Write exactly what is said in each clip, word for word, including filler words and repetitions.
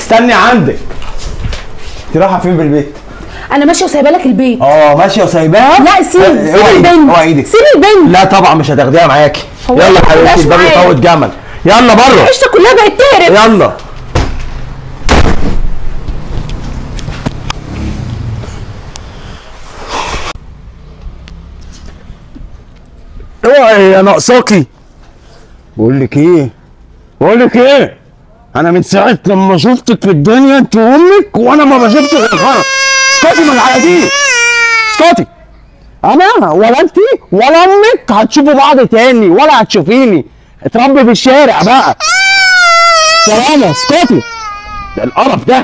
استني عندك. انت رايحه فين بالبيت؟ انا ماشيه وسايبه لك البيت. اه ماشيه وسايباها؟ لا سيب سيب البنت. اوعى ايدك. سيب البنت. لا طبعا مش هتاخديها معاكي. يلا حبيبتي الباب يفوت جمل. يلا بره. القشطه كلها بقت تقرف. يلا. اوعي يا ناقصاكي. بقول لك ايه؟ بقول لك ايه؟ انا من ساعه لما شفتك في الدنيا انت وامك وانا ما بشوفش غير الخرا. اسكتي من الحلقه دي. اسكتي. انا ولا انت ولا امك هتشوفوا بعض تاني ولا هتشوفيني. اتربي في الشارع بقى. سلامة. اسكتي. ده القرف ده.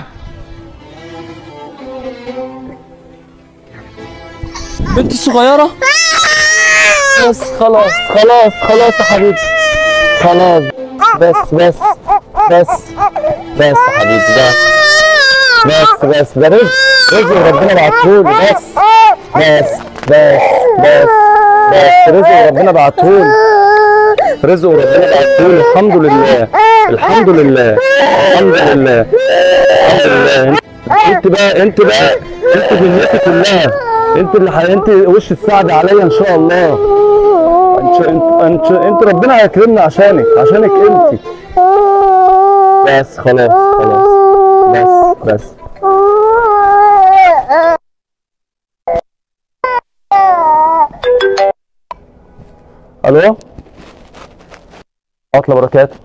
بنت الصغيرة. بس خلاص خلاص خلاص يا حبيبي. خلاص بس بس بس بس يا حبيبي بس بس بس ده رزق رزق ربنا بعتهولي. بس بس بس بس بس رزق ربنا بعتهولي. رزق ربنا بعتهولي. الحمد لله الحمد لله الحمد لله الحمد لله. انت بقى انت بقى انت دنيتي كلها. انت اللي ح... انت وش السعد عليا ان شاء الله. انت انت انت ربنا هيكرمنا عشانك عشانك انت. بس خلاص خلاص بس بس. الو. عطله بركاته.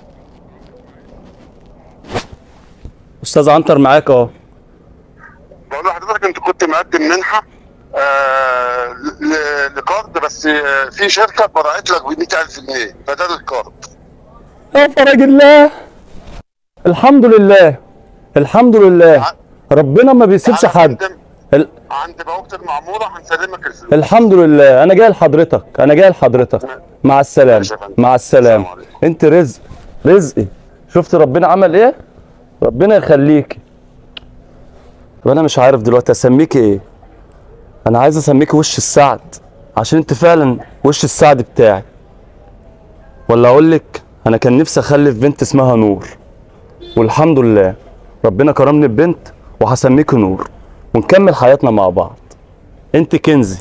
استاذ عنتر معاك اهو. بقول لحضرتك انت كنت مقدم منحه آه لقرض، بس آه في شركه برعت لك ب مئة ألف جنيه بدل القرض. يا فرج الله. الحمد لله الحمد لله. ربنا ما بيسيبش حد. ال... عند بوابه المعموره هنسلمك الفلوس. الحمد لله. انا جاي لحضرتك انا جاي لحضرتك. مع السلامه مع السلامه. انت رزق رزقي. شفت ربنا عمل ايه؟ ربنا يخليكي. طب انا مش عارف دلوقتي اسميكي ايه. انا عايز اسميكي وش السعد عشان انت فعلا وش السعد بتاعي. ولا اقول لك انا كان نفسي اخلف بنت اسمها نور، والحمد لله ربنا كرمني ببنت وهسميكي نور ونكمل حياتنا مع بعض. انت كنزي.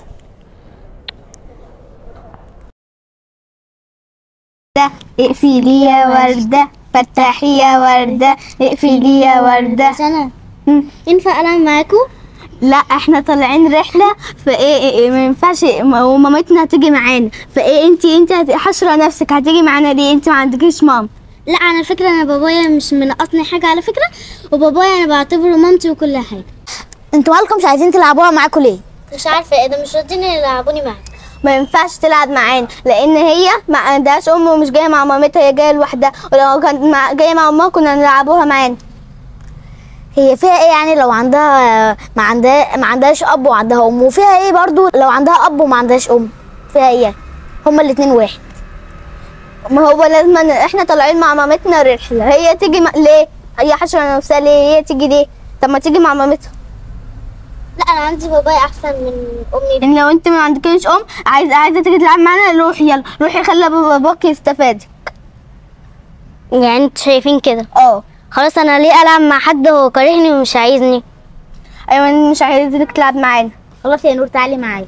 اقفلي يا وردة فتحي يا وردة اقفلي يا وردة. سنة ينفع ألعب معاكم؟ لا احنا طالعين رحلة فايه إيه ما ينفعش ومامتنا هتيجي معانا فايه انتي انتي حشرة نفسك هتيجي معانا ليه؟ انتي ما عندكيش مام. لا على فكرة انا بابايا مش منقصني حاجة على فكرة، وبابايا انا بعتبره مامتي وكل حاجة. انتوا مالكم مش عايزين تلعبوها معاكم ليه؟ مش عارفة ايه ده مش راضيين يلعبوني معاك. ما ينفعش تلعب معانا لان هي ما عندهاش ام ومش جايه مع مامتها، هي جايه لوحدها، ولو كانت مع جايه مع امها كنا نلعبوها معانا. هي فيها ايه يعني لو عندها ما عندها ما عندهاش اب وعندها ام؟ وفيها ايه برضو لو عندها اب وما عندهاش ام؟ فيها ايه؟ هما الاثنين واحد. ما هو لازم احنا طالعين مع مامتنا رحله، هي تيجي م... ليه؟ هي حشره نفسها ليه؟ هي تيجي ليه؟ طب ما تيجي مع مامتها. لا انا عندي بابايا احسن من امي. يعني لو انت ما عندكيش ام عايزه عايزه تيجي تلعب معانا روحي يلا روحي خلي باباك يستفادك. يعني انتوا شايفين كده؟ اه. خلاص انا ليه العب مع حد هو كارهني ومش عايزني؟ ايوه مش عايزك تلعب معانا. خلاص يا نور تعالي معايا.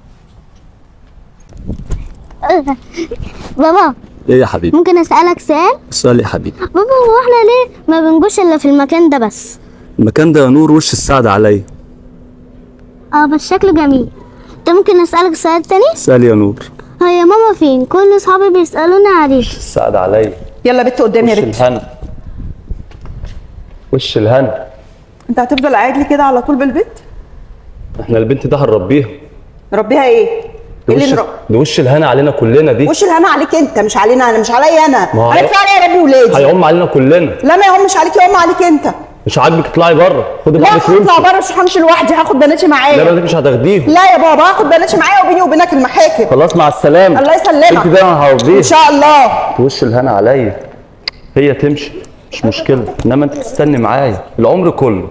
بابا ايه يا حبيبي؟ ممكن اسالك سؤال؟ السؤال يا حبيبي. بابا هو احنا ليه ما بنجوش الا في المكان ده بس؟ المكان ده يا نور وش السعد عليا. اه بس شكله جميل. انت ممكن اسالك سؤال تاني؟ اسال يا نور. هي ماما فين؟ كل اصحابي بيسالوني عليها. وش السعد عليا. يلا بت قدامي يا وش بت. الهنا. وش الهنا. انت هتفضل قاعد لي كده على طول بالبيت؟ احنا البنت ده هنربيها. نربيها ايه؟ ده اللي وش نرب... ده وش الهنا علينا كلنا دي. وش الهنا عليك انت مش علينا انا، مش عليا انا. ما هو انا كفايه عليا اربي ولادي. هيعم علينا كلنا. لا ما يعمش عليك، يعم عليك انت. مش عاجبك اطلعي بره، خدي لا بعضك وامشي. هطلع بره مش همشي لوحدي، هاخد بناتي معايا. لا بناتك مش هتاخديهم. لا يا بابا هاخد بناتي معايا وبيني وبينك المحاكم. خلاص مع السلامه. الله يسلمك. انت ده انا هربيها ان شاء الله. وش الهنا عليا. هي تمشي مش مشكله، انما انت تستني معايا العمر كله.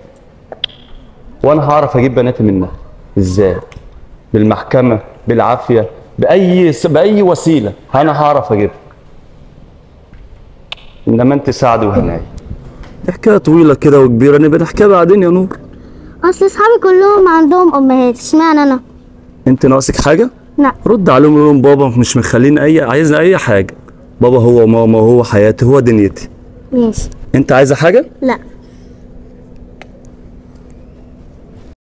وانا هعرف اجيب بناتي منها ازاي؟ بالمحكمه، بالعافيه، باي باي وسيله انا هعرف اجيبها. انما انت سعد وهنايا. دي حكايه طويله كده وكبيره، نبقى نحكيها بعدين يا نور. اصل اصحابي كلهم عندهم امهات، اشمعنى انا؟ انت ناقصك حاجه؟ لا. رد عليهم قول لهم بابا مش مخليني اي عايزنا اي حاجه. بابا هو ماما، هو حياتي، هو دنيتي. ماشي. انت عايزه حاجه؟ لا.